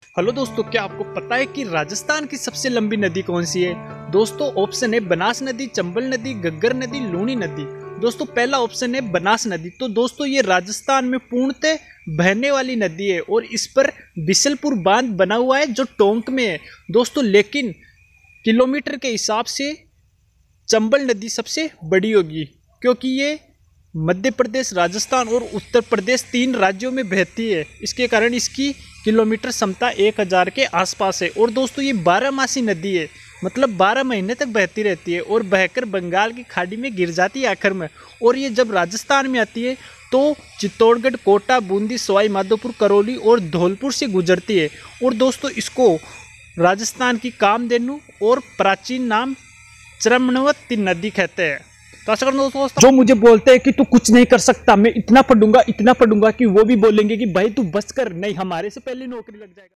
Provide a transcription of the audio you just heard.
Hello दोस्तों, क्या आपको पता है कि राजस्थान की सबसे लंबी नदी कौन सी है? दोस्तों ऑप्शन है बनास नदी, चंबल नदी, घग्गर नदी, लूनी नदी। दोस्तों पहला ऑप्शन है बनास नदी। तो दोस्तों ये राजस्थान में पूर्णतः बहने वाली नदी है और इस पर बिसलपुर बांध बना हुआ है जो टोंक में है दोस्तों। लेकिन किलोमीटर के हिसाब से चंबल नदी सबसे बड़ी होगी क्योंकि ये मध्य प्रदेश, राजस्थान और उत्तर प्रदेश 3 राज्यों में बहती है। इसके कारण इसकी किलोमीटर क्षमता 1000 के आसपास है। और दोस्तों ये 12मासी नदी है, मतलब 12 महीने तक बहती रहती है और बहकर बंगाल की खाड़ी में गिर जाती है आखिर में। और ये जब राजस्थान में आती है तो चित्तौड़गढ़, कोटा, बूंदी, सवाई माधोपुर, करौली और धौलपुर से गुजरती है। और दोस्तों इसको राजस्थान की कामधेनु और प्राचीन नाम चरमनवती नदी कहते हैं। तो आशा करता हूं दोस्तों, जो मुझे बोलते हैं कि तू कुछ नहीं कर सकता, मैं इतना पढ़ूंगा कि वो भी बोलेंगे कि भाई तू बस कर, नहीं हमारे से पहले नौकरी लग जाएगा।